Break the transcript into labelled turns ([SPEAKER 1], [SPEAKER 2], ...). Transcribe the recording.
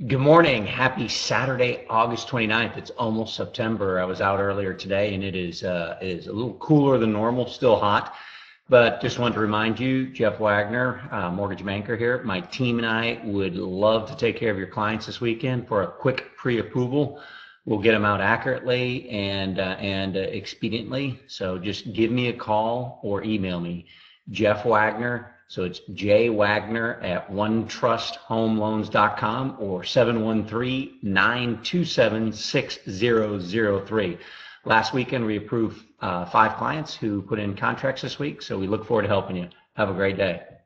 [SPEAKER 1] Good morning. Happy Saturday, August 29th. It's almost September. I was out earlier today and it is a little cooler than normal, still hot. But just wanted to remind you, Jeff Wagner, mortgage banker here. My team and I would love to take care of your clients this weekend for a quick pre-approval. We'll get them out accurately and expediently. So just give me a call or email me, Jeff Wagner. So it's jwagner@onetrusthomeloans.com or 713-927-6003. Last weekend, we approved 5 clients who put in contracts this week, so we look forward to helping you. Have a great day.